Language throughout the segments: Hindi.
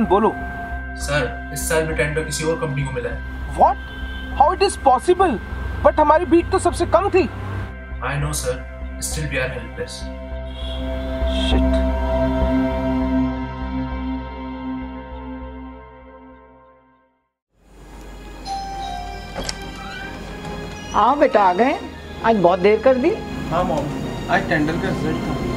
बोलो। सर इस साल भी टेंडर किसी और कंपनी को मिला है। What? How it is possible? But हमारी बीट तो सबसे कम थी। I know sir, still we are helpless. Shit. हाँ बेटा आ गए, आज बहुत देर कर दी। हाँ मॉम, आज टेंडर का रिजल्ट था।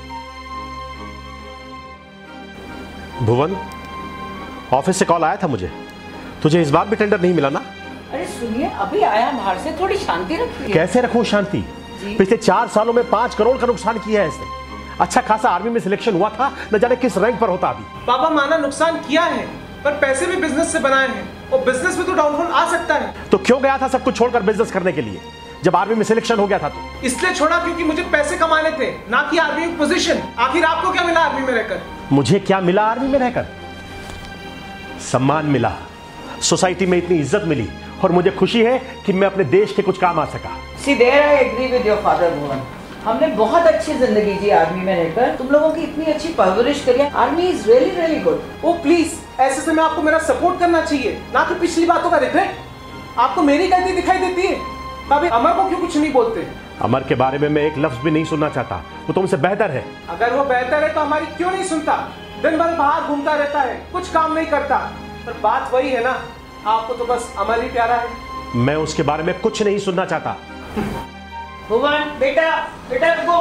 भुवन, ऑफिस से कॉल आया था मुझे, तुझे इस बार भी टेंडर नहीं मिला ना? अरे सुनिए, अभी आया बाहर से, थोड़ी शांति रखिए। कैसे रखूं शांति? पिछले 4 सालों में 5 करोड़ का नुकसान किया है इसने। अच्छा खासा आर्मी में सिलेक्शन हुआ था, न जाने किस रैंक पर होता अभी। पापा माना नुकसान किया है, पर पैसे भी बिजनेस से बनाए हैं, और बिजनेस में तो डाउनफॉल आ सकता है। तो क्यों गया था सब कुछ छोड़कर बिजनेस करने के लिए, जब आर्मी में सिलेक्शन हो गया था तो? इसलिए छोड़ा क्योंकि मुझे पैसे कमाने थे, ना कि आर्मी में पोजीशन। आखिर आपको क्या मिला आर्मी में रहकर? मुझे क्या मिला आर्मी में रहकर? सम्मान मिला, सोसाइटी में इतनी इज्जत मिली, और मुझे खुशी है कि मैं अपने देश के कुछ काम आ सका। See there I agree with your father भुवन। हमने बहुत अच्छी जिंदगी जी आर्मी में रहकर, तुम लोगों की इतनी अच्छी परवरिश करी। Army is really really good. Oh please, ऐसे समय आपको मेरा सपोर्ट करना चाहिए, ना कि पिछली बातों का रिग्रेट। आपको मेरी गलती दिखाई देती है, तभी अमर को क्यों कुछ नहीं बोलते? अमर के बारे में मैं एक लफ्ज भी नहीं सुनना चाहता, वो तुमसे बेहतर है। अगर वो बेहतर है तो हमारी क्यों नहीं सुनता? दिन भर बाहर घूमता रहता है, कुछ काम नहीं करता। पर बात वही है ना, आपको तो बस अमर ही प्यारा है। मैं उसके बारे में कुछ नहीं सुनना चाहता। भुवन बेटा, बेटा रुको।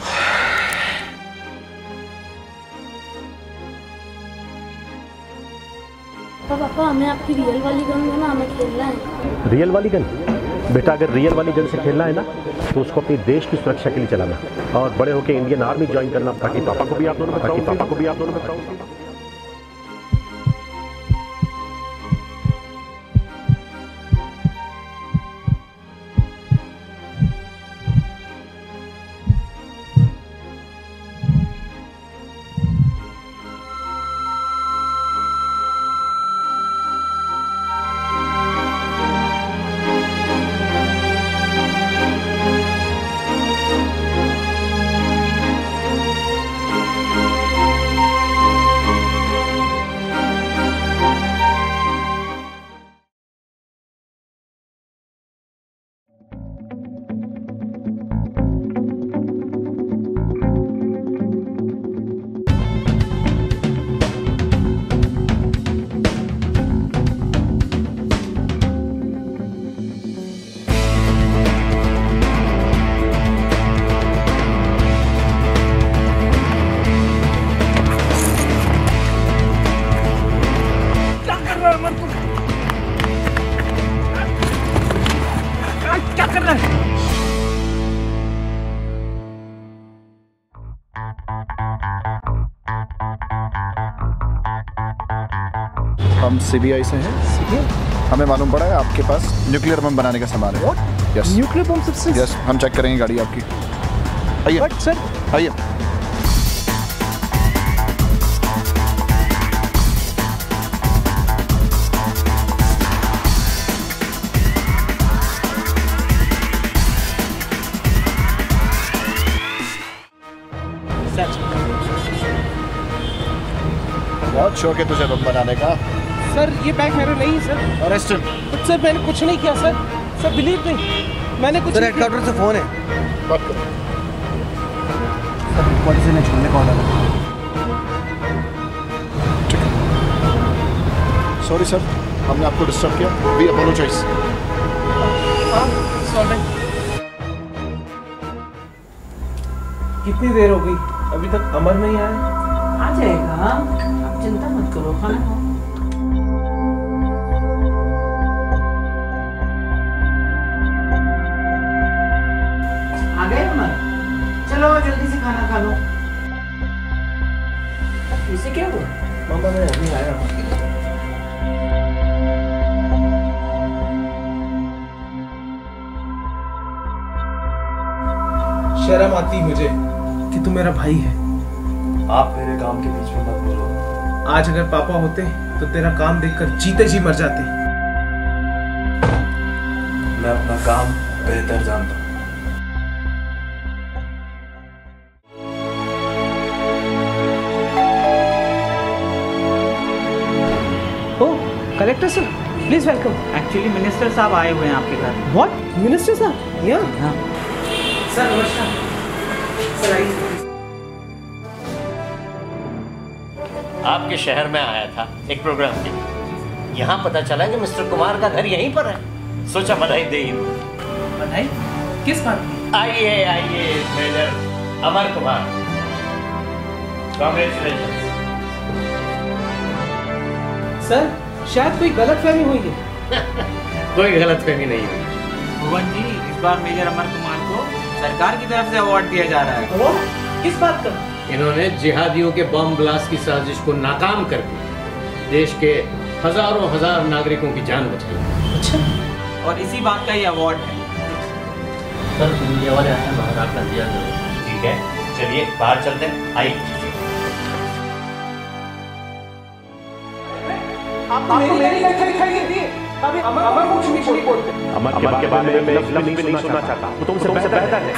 तो पापा हमें आपकी रियल वाली गन दो ना, हमें खेलना है। रियल वाली गन? बेटा अगर रियल वाली गन से खेलना है ना, तो उसको अपने देश की सुरक्षा के लिए चलाना, और बड़े होकर इंडियन आर्मी ज्वाइन करना, ताकि पापा को भी आप दोनों बताओ। हम सीबीआई से हैं। हमें मालूम पड़ा है आपके पास न्यूक्लियर बम बनाने का सामान है। यस, न्यूक्लियर बम सबसे? यस, हम चेक करेंगे गाड़ी आपकी। आइए सर, आइए। बहुत शौक है तुझे बम बनाने का। सर ये बैग मेरा नहीं सर। अरेस्टेड। बट सर मैंने कुछ नहीं किया सर। सर बिलीव नहीं, मैंने कुछ नहीं किया। हेडक्वार्टर से फोन है। बात करो। सर हेडक्वार्टर से मैं छोड़ने का ऑर्डर है। ठीक है। सॉरी सर, हमने आपको डिस्टर्ब किया। We apologise. सॉरी। कितनी देर हो गई, अभी तक अमर नहीं आया? आ जाएगा, आप चिंता मत करो। खाना खाओ। आ गए अमर? चलो जल्दी से खाना खा लो। इसे क्या हुआ? मामा मैं अभी आया। शर्म आती मुझे कि तू मेरा भाई है। आप मेरे काम के बीच में मत बोलो। आज अगर पापा होते तो तेरा काम देखकर जीते जी मर जाते। मैं अपना काम बेहतर जानता हूँ। Oh collector sir, please welcome. Actually minister साहब आए हुए हैं आपके घर। व्हाट? मिनिस्टर साहब यहाँ? हाँ। सर नमस्कार। सर आइए। आपके शहर में आया था एक प्रोग्राम के लिए। यहाँ पता चला कि मिस्टर कुमार का घर यहीं पर है। सोचा बधाई दे ही दूं। बधाई? किस बात की? आइए major Amar Kumar, congratulation. Sir शायद कोई गलतफहमी हुई है। कोई गलतफहमी नहीं हुई। भुवन जी, इस बार मेजर अमर कुमार को सरकार की तरफ से अवार्ड दिया जा रहा है। अवार्ड? किस बात का? इन्होंने जिहादियों के बम ब्लास्ट की साजिश को नाकाम करके देश के हजारों हजार नागरिकों की जान बचाई। अच्छा। और इसी बात का ये अवार्ड है। सर मीडिया वाले आए हैं, बाहर आकर दिया जरूर। ठीक है, चलिए बाहर चलते हैं। आइए। आपको मेरी लेक्चर दिखाई देती है, अभी अमर कुछ नहीं बोलते। अमर के बारे में मैं लफ्ज़ भी नहीं सुनना चाहता। वो तुमसे बेहतर है।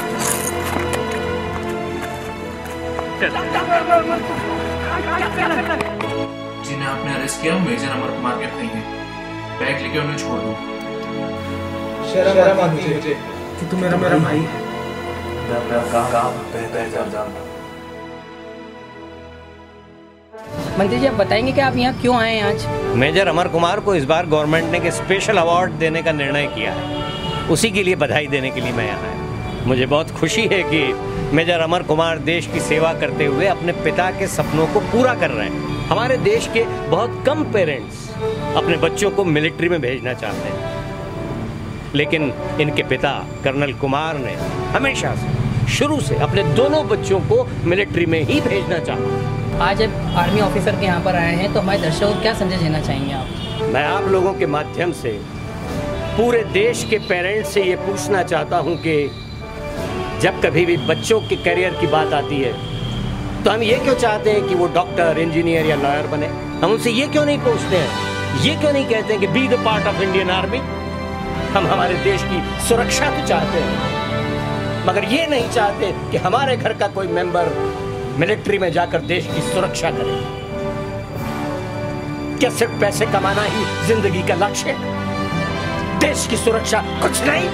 जिन्हें आपने अरेस्ट किया मेजर अमर कुमार के भाई हैं। बैग लेके उन्हें छोड़ दो। शर्म आती है मुझे कि तू मेरा भाई है। मंत्री जी आप बताएंगे कि आप यहाँ क्यों आए हैं आज? मेजर अमर कुमार को इस बार गवर्नमेंट ने स्पेशल अवार्ड देने का निर्णय किया है। उसी के लिए बधाई देने के लिए मैं यहाँ आया। मुझे बहुत खुशी है कि मेजर अमर कुमार देश की सेवा करते हुए अपने पिता के सपनों को पूरा कर रहे हैं। हमारे देश के बहुत कम पेरेंट्स अपने बच्चों को मिलिट्री में भेजना चाहते हैं, लेकिन इनके पिता कर्नल कुमार ने हमेशा से शुरू से अपने दोनों बच्चों को मिलिट्री में ही भेजना चाहा। आज जब आर्मी ऑफिसर के यहाँ पर आए हैं तो हमारे दर्शकों को क्या संदेश देना चाहेंगे आप? मैं आप लोगों के माध्यम से पूरे देश के पेरेंट्स से ये पूछना चाहता हूँ कि जब कभी भी बच्चों के करियर की बात आती है तो हम ये क्यों चाहते हैं कि वो डॉक्टर, इंजीनियर या लॉयर बने? हम उनसे ये क्यों नहीं पूछते हैं, ये क्यों नहीं कहते हैं कि be the part of Indian army? हम हमारे देश की सुरक्षा तो चाहते हैं, मगर ये नहीं चाहते कि हमारे घर का कोई मेंबर मिलिट्री में जाकर देश की सुरक्षा करे। क्या सिर्फ पैसे कमाना ही जिंदगी का लक्ष्य है? देश की सुरक्षा कुछ नहीं?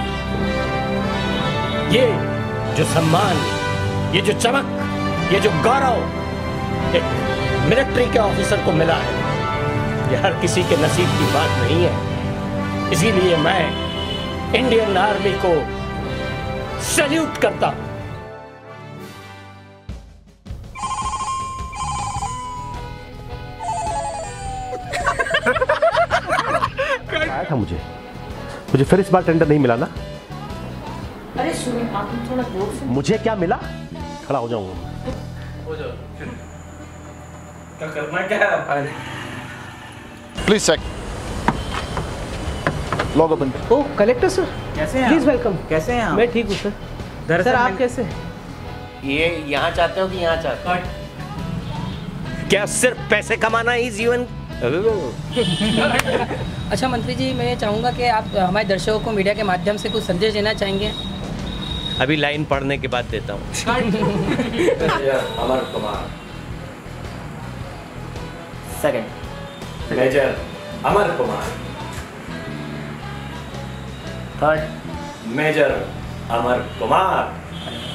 ये जो सम्मान, ये जो चमक, ये जो गौरव एक मिलिट्री के ऑफिसर को मिला है, ये हर किसी के नसीब की बात नहीं है। इसीलिए मैं इंडियन आर्मी को सैल्यूट करता हूं। आया था मुझे फिर इस बार टेंडर नहीं मिला ना? अरे सुनिए आप थोड़ा जोर से। मुझे क्या मिला? खड़ा हो जाऊंगा। हो जाओ। क्या करना क्या है? Please check. Log open. Oh collector sir, कैसे हैं प्लीज आप? वेलकम। कैसे हैं आप? मैं ठीक हूँ सर। दरअसल सर आप मैं- कैसे? ये यहाँ चाहते हो कि यहाँ चाहते हो? क्या सिर्फ पैसे कमाना ही जीवन? अच्छा मंत्री जी मैं ये चाहूँगा कि आप हमारे दर्शकों को मीडिया के माध्यम से कुछ संदेश देना चाहेंगे? अभी लाइन पढ़ने के बाद देता हूँ। Amar Kumar, second major Amar Kumar, third major Amar Kumar,